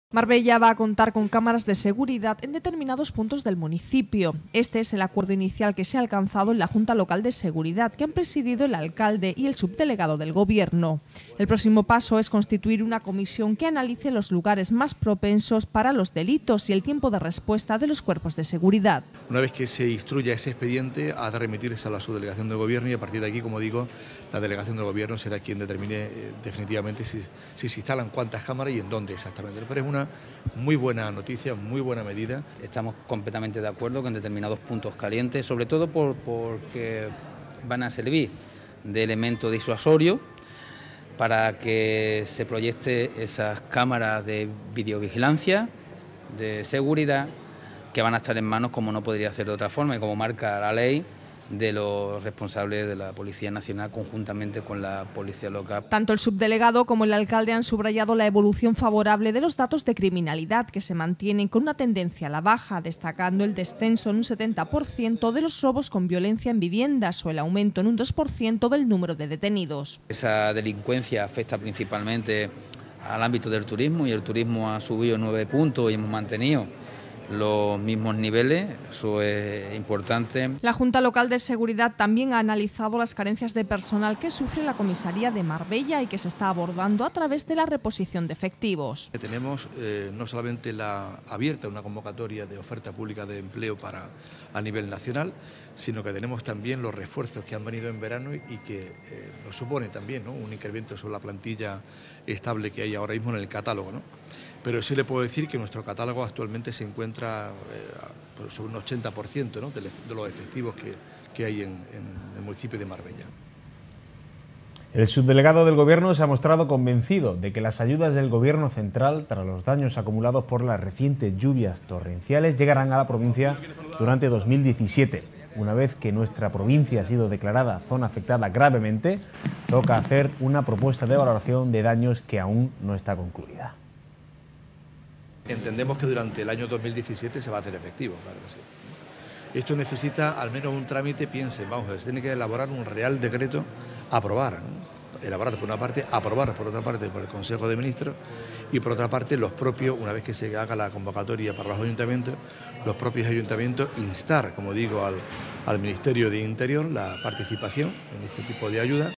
Marbella va a contar con cámaras de seguridad en determinados puntos del municipio. Este es el acuerdo inicial que se ha alcanzado en la Junta Local de Seguridad, que han presidido el alcalde y el subdelegado del Gobierno. El próximo paso es constituir una comisión que analice los lugares más propensos para los delitos y el tiempo de respuesta de los cuerpos de seguridad. Una vez que se instruya ese expediente, ha de remitirse a la subdelegación del Gobierno y a partir de aquí, como digo, la delegación del Gobierno será quien determine definitivamente si se instalan cuántas cámaras y en dónde exactamente. Pero es una muy buena noticia, muy buena medida. Estamos completamente de acuerdo con determinados puntos calientes, sobre todo porque van a servir de elemento disuasorio para que se proyecte esas cámaras de videovigilancia, de seguridad, que van a estar en manos, como no podría ser de otra forma, y como marca la ley, de los responsables de la Policía Nacional conjuntamente con la Policía Local. Tanto el subdelegado como el alcalde han subrayado la evolución favorable de los datos de criminalidad, que se mantienen con una tendencia a la baja, destacando el descenso en un 70% de los robos con violencia en viviendas o el aumento en un 2% del número de detenidos. Esa delincuencia afecta principalmente al ámbito del turismo y el turismo ha subido 9 puntos y hemos mantenido los mismos niveles, eso es importante. La Junta Local de Seguridad también ha analizado las carencias de personal que sufre la comisaría de Marbella y que se está abordando a través de la reposición de efectivos. Tenemos no solamente abierta una convocatoria de oferta pública de empleo a nivel nacional, sino que tenemos también los refuerzos que han venido en verano y que nos supone también, ¿no?, un incremento sobre la plantilla estable que hay ahora mismo en el catálogo, ¿no? Pero sí le puedo decir que nuestro catálogo actualmente se encuentra sobre un 80%, ¿no?, de los efectivos que hay en el municipio de Marbella. El subdelegado del Gobierno se ha mostrado convencido de que las ayudas del Gobierno central tras los daños acumulados por las recientes lluvias torrenciales llegarán a la provincia durante 2017. Una vez que nuestra provincia ha sido declarada zona afectada gravemente, toca hacer una propuesta de valoración de daños que aún no está concluida. Entendemos que durante el año 2017 se va a hacer efectivo, claro que sí. Esto necesita al menos un trámite, piensen, vamos a ver, se tiene que elaborar un real decreto, aprobar, ¿no?, elaborado por una parte, aprobar por otra parte por el Consejo de Ministros y por otra parte los propios, una vez que se haga la convocatoria para los ayuntamientos, los propios ayuntamientos instar, como digo, al Ministerio de Interior la participación en este tipo de ayuda.